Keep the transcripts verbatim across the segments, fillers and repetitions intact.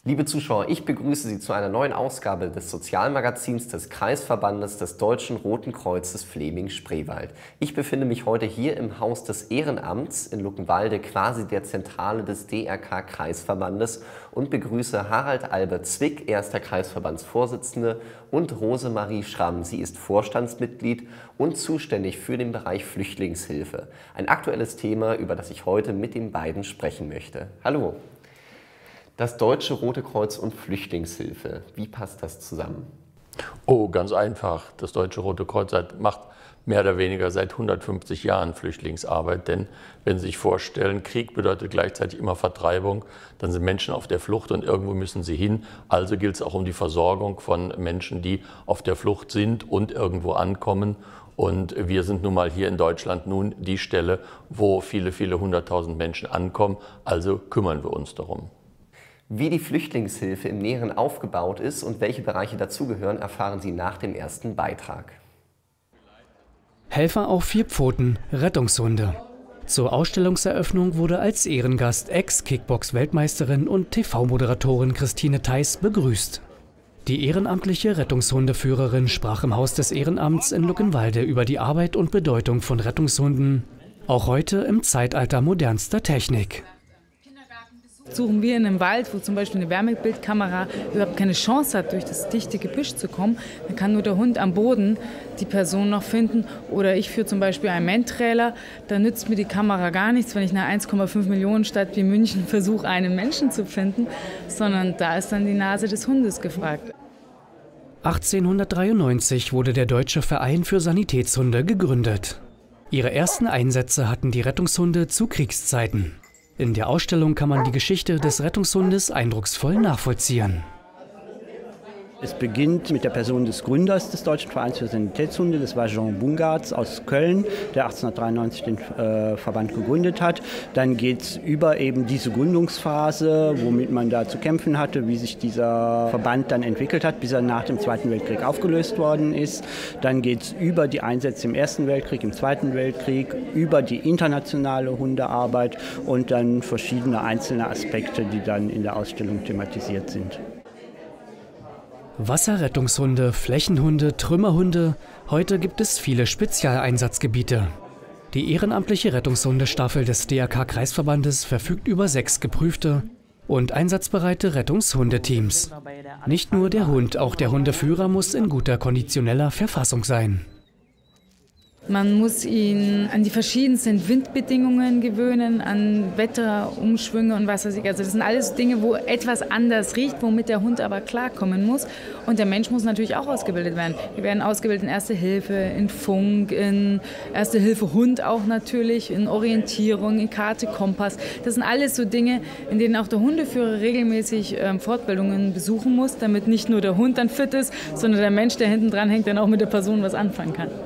Liebe Zuschauer, ich begrüße Sie zu einer neuen Ausgabe des Sozialmagazins des Kreisverbandes des Deutschen Roten Kreuzes Fläming-Spreewald. Ich befinde mich heute hier im Haus des Ehrenamts in Luckenwalde, quasi der Zentrale des D R K-Kreisverbandes, und begrüße Harald Albert Zwick, er ist der Kreisverbandsvorsitzende, und Rosemarie Schramm, sie ist Vorstandsmitglied und zuständig für den Bereich Flüchtlingshilfe. Ein aktuelles Thema, über das ich heute mit den beiden sprechen möchte. Hallo! Das Deutsche Rote Kreuz und Flüchtlingshilfe, wie passt das zusammen? Oh, ganz einfach. Das Deutsche Rote Kreuz macht mehr oder weniger seit hundertfünfzig Jahren Flüchtlingsarbeit. Denn wenn Sie sich vorstellen, Krieg bedeutet gleichzeitig immer Vertreibung, dann sind Menschen auf der Flucht und irgendwo müssen sie hin. Also gilt es auch um die Versorgung von Menschen, die auf der Flucht sind und irgendwo ankommen. Und wir sind nun mal hier in Deutschland nun die Stelle, wo viele, viele hunderttausend Menschen ankommen. Also kümmern wir uns darum. Wie die Flüchtlingshilfe im Näheren aufgebaut ist und welche Bereiche dazugehören, erfahren Sie nach dem ersten Beitrag. Helfer auf vier Pfoten, Rettungshunde. Zur Ausstellungseröffnung wurde als Ehrengast Ex-Kickbox-Weltmeisterin und T V-Moderatorin Christine Theis begrüßt. Die ehrenamtliche Rettungshundeführerin sprach im Haus des Ehrenamts in Luckenwalde über die Arbeit und Bedeutung von Rettungshunden, auch heute im Zeitalter modernster Technik. Suchen wir in einem Wald, wo zum Beispiel eine Wärmebildkamera überhaupt keine Chance hat, durch das dichte Gebüsch zu kommen, dann kann nur der Hund am Boden die Person noch finden. Oder ich führe zum Beispiel einen Mentrailer, da nützt mir die Kamera gar nichts, wenn ich in einer eins Komma fünf Millionen Stadt wie München versuche, einen Menschen zu finden, sondern da ist dann die Nase des Hundes gefragt. achtzehnhundertdreiundneunzig wurde der Deutsche Verein für Sanitätshunde gegründet. Ihre ersten Einsätze hatten die Rettungshunde zu Kriegszeiten. In der Ausstellung kann man die Geschichte des Rettungshundes eindrucksvoll nachvollziehen. Es beginnt mit der Person des Gründers des Deutschen Vereins für Sanitätshunde, das war Jean Bungartz aus Köln, der achtzehnhundertdreiundneunzig den äh, Verband gegründet hat. Dann geht es über eben diese Gründungsphase, womit man da zu kämpfen hatte, wie sich dieser Verband dann entwickelt hat, bis er nach dem Zweiten Weltkrieg aufgelöst worden ist. Dann geht es über die Einsätze im Ersten Weltkrieg, im Zweiten Weltkrieg, über die internationale Hundearbeit und dann verschiedene einzelne Aspekte, die dann in der Ausstellung thematisiert sind. Wasserrettungshunde, Flächenhunde, Trümmerhunde. Heute gibt es viele Spezialeinsatzgebiete. Die ehrenamtliche Rettungshundestaffel des D R K-Kreisverbandes verfügt über sechs geprüfte und einsatzbereite Rettungshundeteams. Nicht nur der Hund, auch der Hundeführer muss in guter konditioneller Verfassung sein. Man muss ihn an die verschiedensten Windbedingungen gewöhnen, an Wetterumschwünge und was weiß ich. Also das sind alles Dinge, wo etwas anders riecht, womit der Hund aber klarkommen muss. Und der Mensch muss natürlich auch ausgebildet werden. Wir werden ausgebildet in Erste Hilfe, in Funk, in Erste Hilfe Hund auch natürlich, in Orientierung, in Karte, Kompass. Das sind alles so Dinge, in denen auch der Hundeführer regelmäßig ähm, Fortbildungen besuchen muss, damit nicht nur der Hund dann fit ist, sondern der Mensch, der hinten dran hängt, dann auch mit der Person was anfangen kann.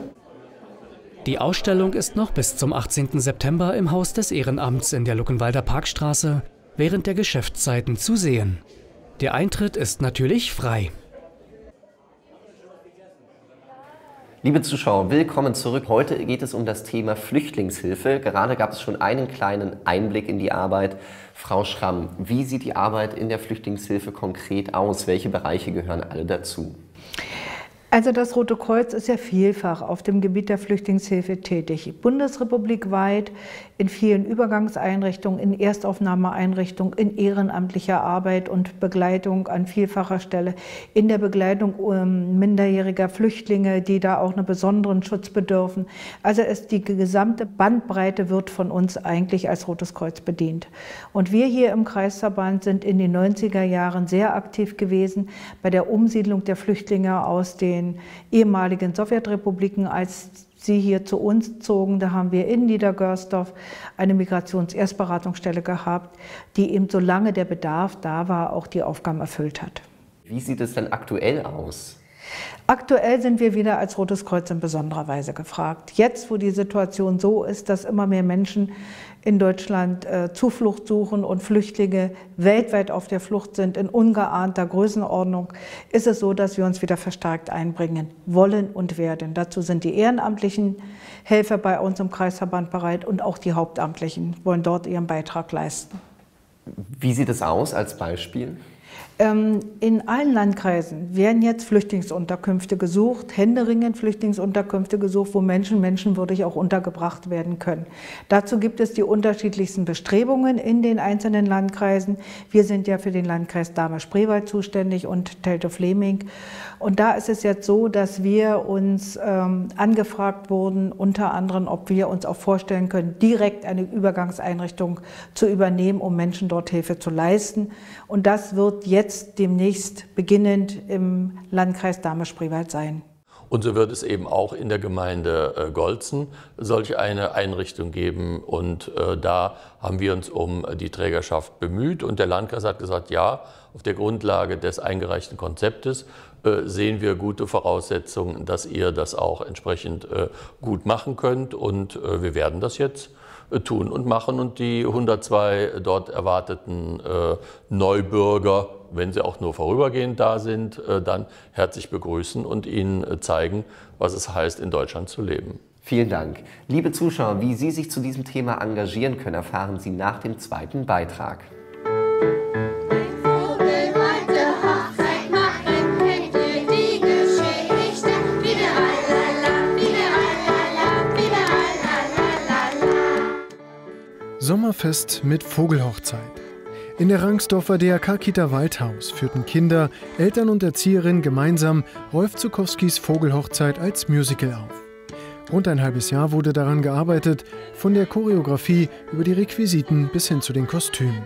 Die Ausstellung ist noch bis zum achtzehnten September im Haus des Ehrenamts in der Luckenwalder Parkstraße während der Geschäftszeiten zu sehen. Der Eintritt ist natürlich frei. Liebe Zuschauer, willkommen zurück. Heute geht es um das Thema Flüchtlingshilfe. Gerade gab es schon einen kleinen Einblick in die Arbeit. Frau Schramm, wie sieht die Arbeit in der Flüchtlingshilfe konkret aus? Welche Bereiche gehören alle dazu? Also das Rote Kreuz ist ja vielfach auf dem Gebiet der Flüchtlingshilfe tätig. Bundesrepublikweit, in vielen Übergangseinrichtungen, in Erstaufnahmeeinrichtungen, in ehrenamtlicher Arbeit und Begleitung an vielfacher Stelle, in der Begleitung ähm, minderjähriger Flüchtlinge, die da auch einen besonderen Schutz bedürfen. Also es, die gesamte Bandbreite wird von uns eigentlich als Rotes Kreuz bedient. Und wir hier im Kreisverband sind in den neunziger Jahren sehr aktiv gewesen bei der Umsiedlung der Flüchtlinge aus den ehemaligen Sowjetrepubliken, als sie hier zu uns zogen. Da haben wir in Niedergörsdorf eine Migrationserstberatungsstelle gehabt, die eben, solange der Bedarf da war, auch die Aufgaben erfüllt hat. Wie sieht es denn aktuell aus? Aktuell sind wir wieder als Rotes Kreuz in besonderer Weise gefragt. Jetzt, wo die Situation so ist, dass immer mehr Menschen in Deutschland äh, Zuflucht suchen und Flüchtlinge weltweit auf der Flucht sind, in ungeahnter Größenordnung, ist es so, dass wir uns wieder verstärkt einbringen wollen und werden. Dazu sind die ehrenamtlichen Helfer bei uns im Kreisverband bereit und auch die Hauptamtlichen wollen dort ihren Beitrag leisten. Wie sieht es aus als Beispiel? In allen Landkreisen werden jetzt Flüchtlingsunterkünfte gesucht, händeringend Flüchtlingsunterkünfte gesucht, wo Menschen menschenwürdig auch untergebracht werden können. Dazu gibt es die unterschiedlichsten Bestrebungen in den einzelnen Landkreisen. Wir sind ja für den Landkreis Dahme-Spreewald zuständig und Teltow-Fläming. Und da ist es jetzt so, dass wir uns ähm, angefragt wurden, unter anderem, ob wir uns auch vorstellen können, direkt eine Übergangseinrichtung zu übernehmen, um Menschen dort Hilfe zu leisten. Und das wird jetzt demnächst beginnend im Landkreis Dahme-Spreewald sein. Und so wird es eben auch in der Gemeinde Golzen solch eine Einrichtung geben. Und äh, da haben wir uns um die Trägerschaft bemüht. Und der Landkreis hat gesagt, ja, auf der Grundlage des eingereichten Konzeptes äh, sehen wir gute Voraussetzungen, dass ihr das auch entsprechend äh, gut machen könnt. Und äh, wir werden das jetzt äh, tun und machen. Und die hundertzwei dort erwarteten äh, Neubürger, wenn sie auch nur vorübergehend da sind, dann herzlich begrüßen und ihnen zeigen, was es heißt, in Deutschland zu leben. Vielen Dank. Liebe Zuschauer, wie Sie sich zu diesem Thema engagieren können, erfahren Sie nach dem zweiten Beitrag. Sommerfest mit Vogelhochzeit. In der Rangsdorfer D R K-Kita Waldhaus führten Kinder, Eltern und Erzieherinnen gemeinsam Rolf Zuckowskis Vogelhochzeit als Musical auf. Rund ein halbes Jahr wurde daran gearbeitet, von der Choreografie über die Requisiten bis hin zu den Kostümen.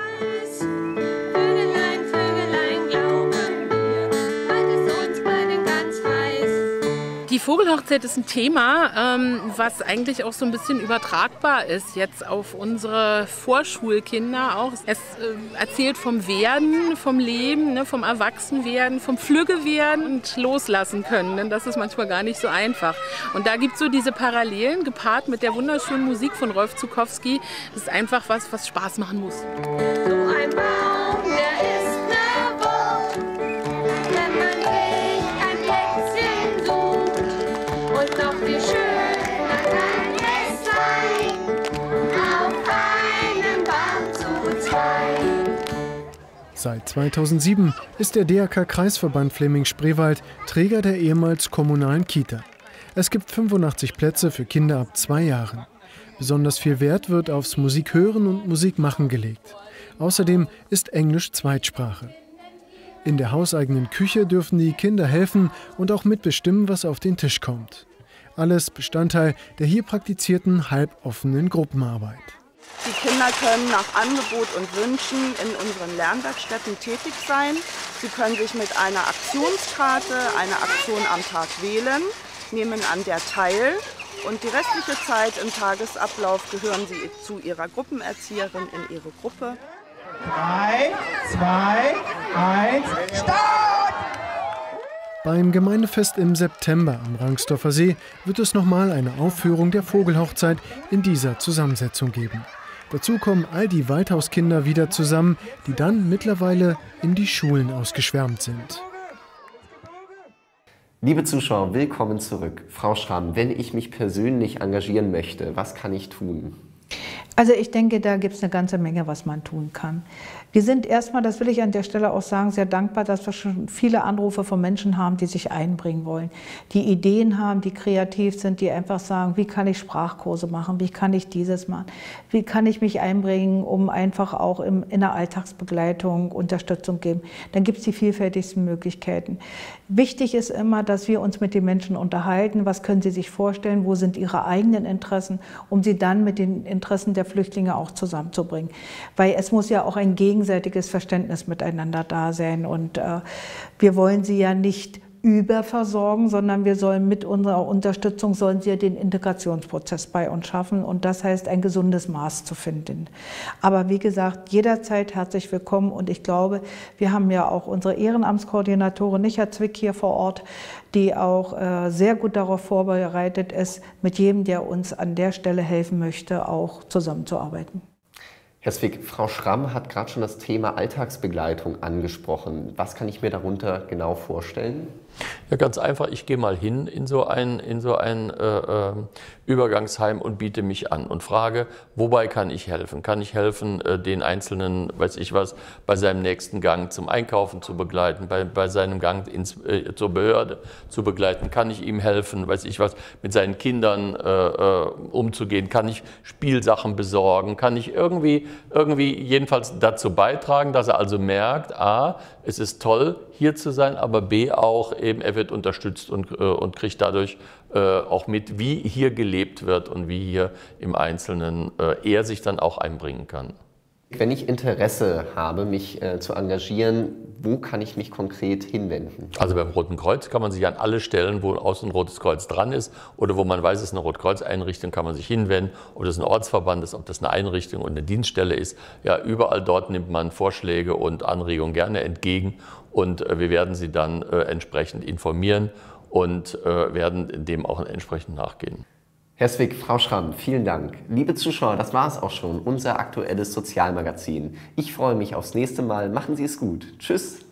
Die Vogelhochzeit ist ein Thema, ähm, was eigentlich auch so ein bisschen übertragbar ist jetzt auf unsere Vorschulkinder auch. Es äh, erzählt vom Werden, vom Leben, ne, vom Erwachsenwerden, vom Flüggewerden und loslassen können, denn das ist manchmal gar nicht so einfach. Und da gibt es so diese Parallelen, gepaart mit der wunderschönen Musik von Rolf Zuckowski. Das ist einfach was, was Spaß machen muss. So ein Baum, der ist eine Burg, wenn man sich ein Plätzchen sucht. Und noch viel schöner kann es sein, auf einem Baum zu zweit. Seit zweitausendsieben ist der D R K-Kreisverband Fläming-Spreewald Träger der ehemals kommunalen Kita. Es gibt fünfundachtzig Plätze für Kinder ab zwei Jahren. Besonders viel Wert wird aufs Musikhören und Musikmachen gelegt. Außerdem ist Englisch Zweitsprache. In der hauseigenen Küche dürfen die Kinder helfen und auch mitbestimmen, was auf den Tisch kommt. Alles Bestandteil der hier praktizierten halboffenen Gruppenarbeit. Die Kinder können nach Angebot und Wünschen in unseren Lernwerkstätten tätig sein. Sie können sich mit einer Aktionskarte eine Aktion am Tag wählen, nehmen an der teil und die restliche Zeit im Tagesablauf gehören sie zu ihrer Gruppenerzieherin in ihre Gruppe. drei, zwei, eins, Start! Beim Gemeindefest im September am Rangsdorfer See wird es nochmal eine Aufführung der Vogelhochzeit in dieser Zusammensetzung geben. Dazu kommen all die Waldhauskinder wieder zusammen, die dann mittlerweile in die Schulen ausgeschwärmt sind. Liebe Zuschauer, willkommen zurück. Frau Schramm, wenn ich mich persönlich engagieren möchte, was kann ich tun? Also ich denke, da gibt es eine ganze Menge, was man tun kann. Wir sind erstmal, das will ich an der Stelle auch sagen, sehr dankbar, dass wir schon viele Anrufe von Menschen haben, die sich einbringen wollen, die Ideen haben, die kreativ sind, die einfach sagen, wie kann ich Sprachkurse machen, wie kann ich dieses machen, wie kann ich mich einbringen, um einfach auch im, in der Alltagsbegleitung Unterstützung geben. Dann gibt es die vielfältigsten Möglichkeiten. Wichtig ist immer, dass wir uns mit den Menschen unterhalten, was können sie sich vorstellen, wo sind ihre eigenen Interessen, um sie dann mit den Interessen der Flüchtlinge auch zusammenzubringen. Weil es muss ja auch ein gegenseitiges Verständnis miteinander da sein. Und äh, wir wollen sie ja nicht überversorgen, sondern wir sollen mit unserer Unterstützung, sollen sie ja den Integrationsprozess bei uns schaffen. Und das heißt, ein gesundes Maß zu finden. Aber wie gesagt, jederzeit herzlich willkommen. Und ich glaube, wir haben ja auch unsere Ehrenamtskoordinatorin Nicha Zwick hier vor Ort, die auch äh, sehr gut darauf vorbereitet ist, mit jedem, der uns an der Stelle helfen möchte, auch zusammenzuarbeiten. Herr Zwick, Frau Schramm hat gerade schon das Thema Alltagsbegleitung angesprochen. Was kann ich mir darunter genau vorstellen? Ja, ganz einfach. Ich gehe mal hin in so ein, in so ein äh, äh, Übergangsheim und biete mich an und frage, wobei kann ich helfen? Kann ich helfen, äh, den Einzelnen, weiß ich was, bei seinem nächsten Gang zum Einkaufen zu begleiten, bei, bei seinem Gang ins, äh, zur Behörde zu begleiten? Kann ich ihm helfen, weiß ich was, mit seinen Kindern äh, äh, umzugehen? Kann ich Spielsachen besorgen? Kann ich irgendwie, irgendwie jedenfalls dazu beitragen, dass er also merkt, a, es ist toll, hier zu sein, aber b, auch eben, er wird unterstützt und, äh, und kriegt dadurch äh, auch mit, wie hier gelebt wird und wie hier im Einzelnen äh, er sich dann auch einbringen kann. Wenn ich Interesse habe, mich äh, zu engagieren, wo kann ich mich konkret hinwenden? Also beim Roten Kreuz kann man sich an alle Stellen, wo außen ein Rotes Kreuz dran ist oder wo man weiß, es ist eine Rotkreuz-Einrichtung, kann man sich hinwenden. Ob das ein Ortsverband ist, ob das eine Einrichtung und eine Dienststelle ist. Ja, überall dort nimmt man Vorschläge und Anregungen gerne entgegen und äh, wir werden Sie dann äh, entsprechend informieren und äh, werden dem auch entsprechend nachgehen. Herr Zwick, Frau Schramm, vielen Dank. Liebe Zuschauer, das war es auch schon, unser aktuelles Sozialmagazin. Ich freue mich aufs nächste Mal. Machen Sie es gut. Tschüss.